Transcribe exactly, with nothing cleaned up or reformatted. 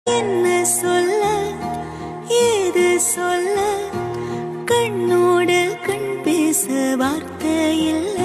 என்ன சொல்ல ஏது சொல்ல கண்ணோடு கண் பேச வார்த்தை இல்லை.